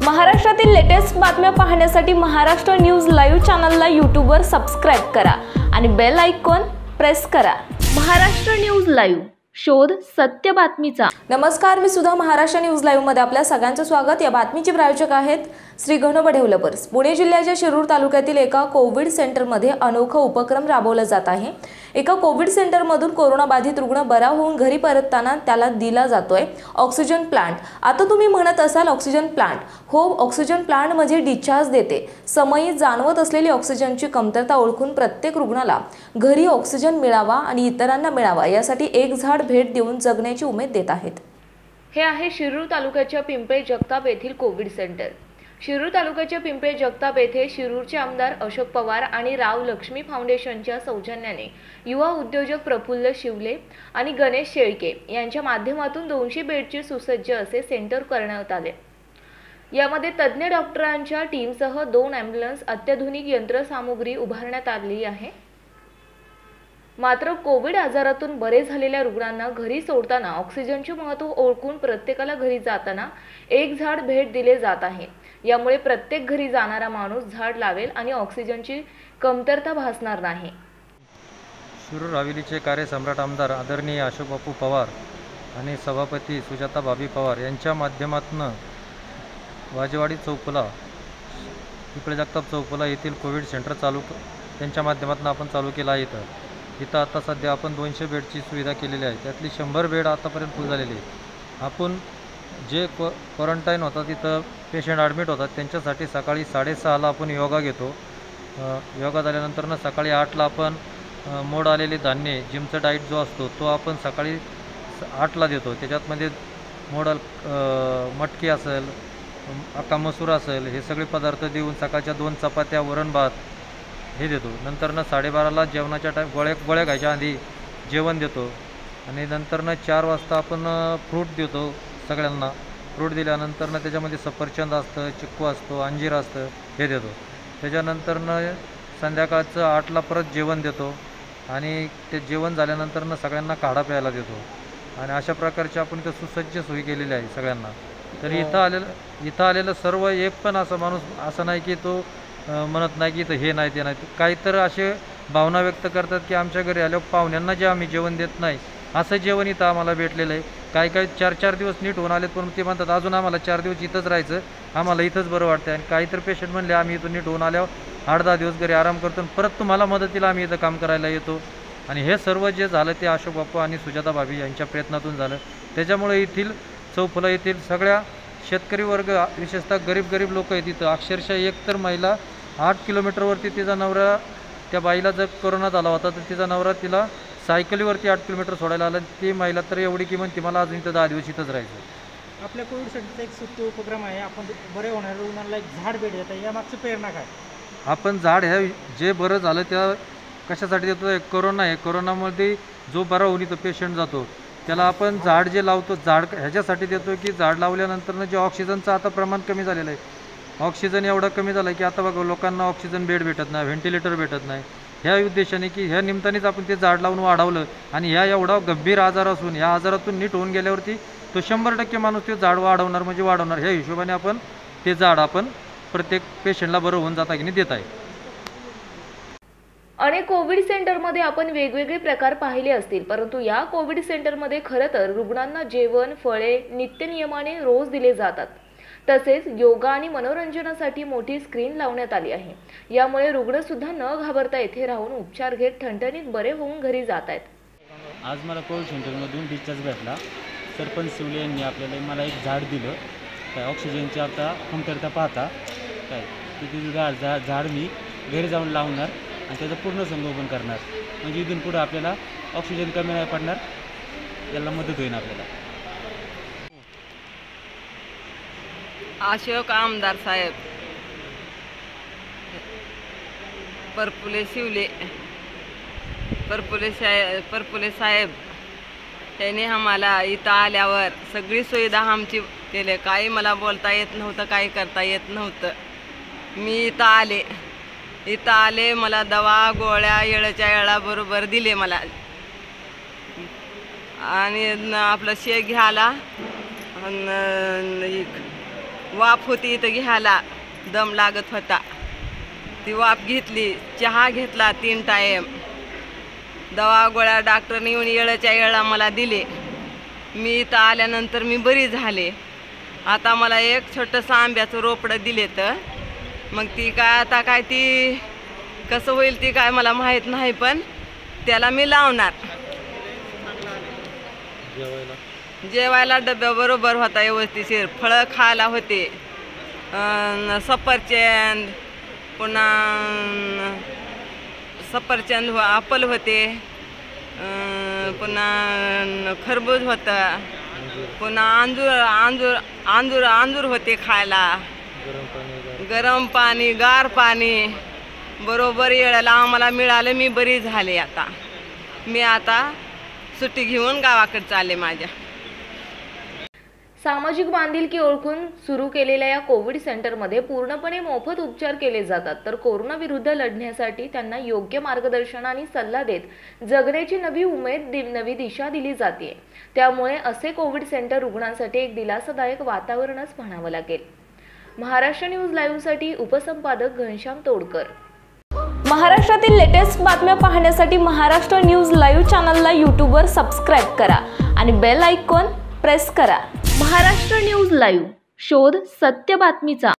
महाराष्ट्रातील लेटेस्ट बातम्या पाहण्यासाठी महाराष्ट्र न्यूज लाईव्ह चॅनलला यूट्यूबवर सबस्क्राईब करा आणि बेल आयकॉन प्रेस करा। महाराष्ट्र न्यूज लाईव्ह, शोध सत्य बातमीचा। नमस्कार, मी सुद्धा महाराष्ट्र न्यूज लाईव्ह मध्ये आपल्या सगळ्यांचं स्वागत। या बातमीचे प्रायोजक आहेत श्री गणोबा डेव्हलपर्स। पुणे जिल्ह्याच्या शिरूर तालुक्यातील एका कोविड सेंटरमध्ये अनोखा उपक्रम राबवला जात आहे। एका कोविड सेंटरमधून कोरोना बाधित रुग्ण बरा होऊन घरी परतताना त्याला दिला जातोय ऑक्सिजन प्लांट। आता तुम्ही म्हणत असाल ऑक्सिजन प्लांट, हो, ऑक्सिजन प्लांट म्हणजे डिस्चार्ज देते। समयी जाणवत असलेली ऑक्सिजनची कमतरता ओळखून प्रत्येक रुग्णाला घरी ऑक्सिजन मिळावा आणि इतरांना मिळावा यासाठी एक झाड भेट देऊन जगण्याची उमेद देत आहेत। हे आहे शिरूर तालुक्याच्या पिंपळे जगताप येथील कोविड सेंटर। शिरूर तालुक्याच्या पिंपळे जगताप येथे शिरूरचे आमदार अशोक पवार आणि राव लक्ष्मी फाउंडेशनच्या सौजन्याने युवा उद्योजक प्रफुल्ल शिवले आणि गणेश शेळके यांच्या माध्यमातून 200 बेडचे सुसज्ज असे सेंटर करण्यात आले। यामध्ये तज्ञ डॉक्टरांच्या टीमसह 2 ॲम्ब्युलन्स, अत्याधुनिक यंत्रसामुग्री उभारण्यात आली आहे। मात्र कोविड आजारातून बरे झालेल्या रुग्णांना घरी सोडताना ऑक्सिजनचे महत्त्व ओळखून प्रत्येकाला घरी जाताना एक झाड भेट दिले जात आहे। यामुळे प्रत्येक घरी जाणारा माणूस झाड लावेल आणि ऑक्सिजनची कमतरता भासणार नाही। शिरूर हवेलीचे कार्यसम्राट आमदार आदरणीय अशोक बापू पवार आणि सभापती सुजाता भाभी पवार यांच्या माध्यमातून वाजेवाडी चौफुला, पिंपळे जगताप चौफुला येथील कोविड सेंटर त्यांच्या माध्यमातून आपण चालू केलं आहे। इथं आता सध्या आपण 200 बेडची सुविधा केलेली आहे। त्यातली 100 बेड आतापर्यंत फुल झालेली आहे। आपण जे क्वारंटाईन होतात, तिथं पेशंट ॲडमिट होतात, त्यांच्यासाठी सकाळी 6:30ला आपण योगा घेतो। योगा झाल्यानंतर सकाळी 8ला आपण मोड आलेले धान्य, जिमचा डाईट जो असतो तो आपण सकाळी 8ला देतो। त्याच्यातमध्ये मटकी असेल, अक्का मसूर असेल, हे सगळे पदार्थ देऊन सकाळच्या 2 चपात्या, वरण भात हे देतो। नंतरनं 12:30ला जेवणाच्या गोळ्या खायच्या आधी जेवण देतो आणि नंतरनं 4 वाजता आपण फ्रूट देतो सगळ्यांना। फ्रूट दिल्यानंतरनं त्याच्यामध्ये सफरचंद असतं, चिक्कू असतो, अंजीर असतं, हे देतो। त्याच्यानंतरनं संध्याकाळचं 8ला परत जेवण देतो आणि ते जेवण झाल्यानंतरनं सगळ्यांना काढा प्यायला देतो। आणि अशा प्रकारचे आपण इथं सुसज्ज सोयी केलेली आहे सगळ्यांना। तर इथं आलेलं सर्व एक पण असा माणूस असं नाही की तो म्हणत नाही की इथं हे नाही ते नाही, काही तर असे भावना व्यक्त करतात की आमच्या घरी आल्यावर पाहुण्यांना जे आम्ही जेवण देत नाही असं जेवण इथं आम्हाला भेटलेलं आहे। काही 4-4 दिवस नीट होऊन आलेत, पण ते म्हणतात अजून आम्हाला 4 दिवस इथंच राहायचं, आम्हाला इथंच बरं वाटतं। आणि काही तर पेशंट म्हणले आम्ही इथं नीट होऊन आल्यावर 8-10 दिवस घरी आराम करतो आणि परत तुम्हाला मदतीला आम्ही इथं काम करायला येतो। आणि हे सर्व जे झालं ते अशोक बापू आणि सुजाता भाभी यांच्या प्रयत्नातून झालं। त्याच्यामुळे येथील चौफुला येथील सगळ्या शेतकरी वर्ग, विशेषतः गरीब लोक आहेत तिथं। अक्षरशः एक तर महिला 8 किलोमीटरवरती तिचा नवरा, त्या बाईला जर कोरोना झाला होता तर तिचा नवरा तिला सायकलीवरती 8 किलोमीटर सोडायला आला। ती महिला तर एवढी की म्हणते मला अजून इथं 10 दिवस इथंच राहायचं। आपल्या कोविड सेंटरचा एक सुट्टी उपक्रम आहे, आपण बरे होणाऱ्या रुग्णांना एक झाड भेट देता, यामागची प्रेरणा काय? आपण झाड ह्या जे बरं झालं त्या कशासाठी देतो? एक कोरोना आहे, कोरोनामध्ये जो बरा होऊन इथं पेशंट जातो त्याला आपण झाड जे लावतो, झाड ह्याच्यासाठी देतो की झाड लावल्यानंतर जे ऑक्सिजनचं आता प्रमाण कमी झालेलं आहे। ऑक्सिजन एवढं कमी झालं की आता बघा लोकांना ऑक्सिजन बेड भेटत नाही, व्हेंटिलेटर भेटत नाही। ह्या उद्देशाने की ह्या निमित्तानेच आपण ते झाड लावून वाढवलं आणि ह्या एवढा गंभीर आजार असून ह्या आजारातून नीट होऊन गेल्यावरती तो 100% माणूस ते झाड वाढवणार म्हणजे वाढवणार। ह्या हिशोबाने आपण ते झाड आपण प्रत्येक पेशंटला बरं होऊन जाता की नाही देत आहे। अनेक कोविड सेंटरमध्ये आपण वेगवेगळे प्रकार पाहिले असतील, परंतु या कोविड सेंटरमध्ये खरं तर रुग्णांना जेवण, फळे नित्यनियमाने रोज दिले जातात। तसेच योगा आणि मनोरंजनासाठी मोठी स्क्रीन लावण्यात आली आहे। यामुळे रुग्ण सुद्धा न घाबरता येथे राहून उपचार घेत ठणठणीत बरे होऊन घरी जात आहेत। आज मला कोविड सेंटरमधून डिस्चार्ज भेटला। सरपंच शिवले यांनी आपल्याला मला एक झाड दिलं। काय ऑक्सिजनची आता कमतरता पाहता काय तिथे झाड मी घरी जाऊन लावणार आणि त्याचं पूर्ण संगोपन करणार, म्हणजे इथून पुढे आपल्याला ऑक्सिजन कमी नाही पडणार, याला मदत होईल आपल्याला। अशोक आमदार साहेब, परपुले शिवले, परपुले साहेब त्यांनी आम्हाला इथं आल्यावर सगळी सुविधा आमची केली। काही मला बोलता येत नव्हतं, काही करता येत नव्हतं। मी इथं आले मला दवा गोळ्या वेळेच्या वेळा बरोबर दिले मला आणि आपलं शेक घ्यायला वाफ होती इथं घ्यायला, दम लागत होता. ती वाफ घेतली, चहा घेतला 3 टाईम, दवा गोळ्या डॉक्टरने येऊन येळच्या येळा मला दिले. मी इथं आल्यानंतर मी बरी झाले. आता मला एक छोटंसं आंब्याचं रोपडं दिले, तर मग ती काय आता काय ती कसं होईल ती काय मला माहीत नाही, पण त्याला मी लावणार. जेवायला डब्याबरोबर होता व्यवस्थिशीर, फळं खायला होते, सफरचंद, पुन्हा सफरचंद ॲपल होते, पुन्हा खरबूज होतं, पुन्हा अंजूर होते खायला, गरम पाणी, गार पाणी बरोबर येळाला आम्हाला मिळालं. मी बरी झाले. मी आता सुट्टी घेऊन गावाकडे चालले माझ्या. सामाजिक बांधिलकी ओळखून सुरू केलेल्या या कोविड सेंटरमध्ये पूर्णपणे मोफत उपचार केले जातात. तर कोरोना विरुद्ध लढण्यासाठी त्यांना योग्य मार्गदर्शन आणि सल्ला देत जगण्याची नवी उमेद, नवी दिशा दिली जाते. त्यामुळे असे कोविड सेंटर रुग्णांसाठी एक दिलासादायक वातावरणच म्हणावं लागेल. महाराष्ट्र न्यूज लाईव्हसाठी उपसंपादक घनश्याम तोडकर. महाराष्ट्रातील लेटेस्ट बातम्या पाहण्यासाठी महाराष्ट्र न्यूज लाईव्ह चॅनलला यूट्यूबवर सबस्क्राईब करा आणि बेल आयकॉन प्रेस करा. महाराष्ट्र न्यूज लाईव्ह, शोध सत्य बातमीचा.